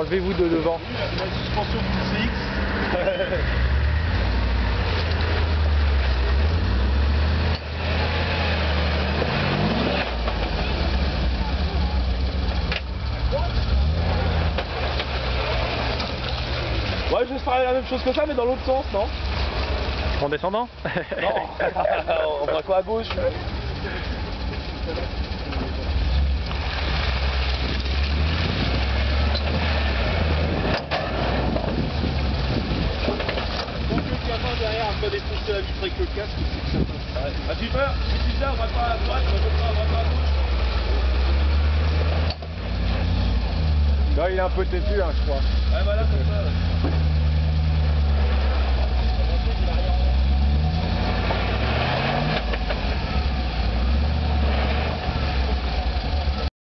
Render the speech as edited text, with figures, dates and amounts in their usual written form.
enlevez-vous de devant. La suspension du CX. Ouais, je vais faire la même chose que ça, mais dans l'autre sens, non? En descendant? Non, on va quoi à gauche? Derrière, on peut défoncer la vitre avec le casque. Ouais. Ah, tu peur? Si tu viens, on va pas à droite, on va pas à gauche. Là, il est un peu têtu, hein, je crois. Ouais, voilà, comme ça.